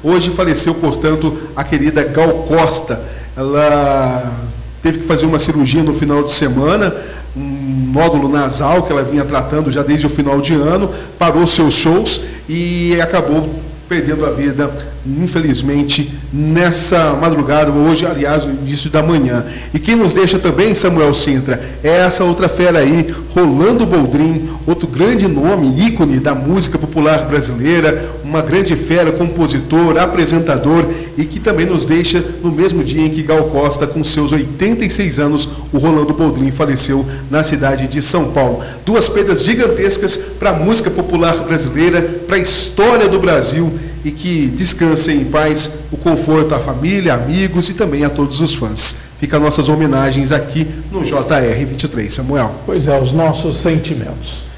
Hoje faleceu, portanto, a querida Gal Costa. Ela teve que fazer uma cirurgia no final de semana, um nódulo nasal que ela vinha tratando já desde o final de ano, parou seus shows e acabou perdendo a vida, infelizmente, nessa madrugada, hoje, aliás, no início da manhã. E quem nos deixa também, Samuel Sintra, é essa outra fera aí, Rolando Boldrin, outro grande nome, ícone da música popular brasileira, uma grande fera, compositor, apresentador, e que também nos deixa no mesmo dia em que Gal Costa, com seus 86 anos, o Rolando Boldrin faleceu na cidade de São Paulo. Duas perdas gigantescas para a música popular brasileira, para a história do Brasil, e que descansem em paz, o conforto à família, amigos e também a todos os fãs. Fica nossas homenagens aqui no JR 23, Samuel. Pois é, os nossos sentimentos.